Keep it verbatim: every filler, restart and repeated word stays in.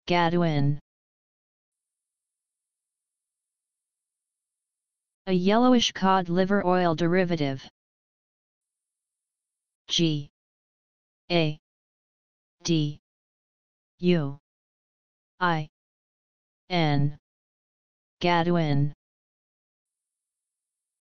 gaduin. A yellowish cod liver oil derivative. G A D U I N. Gaduin.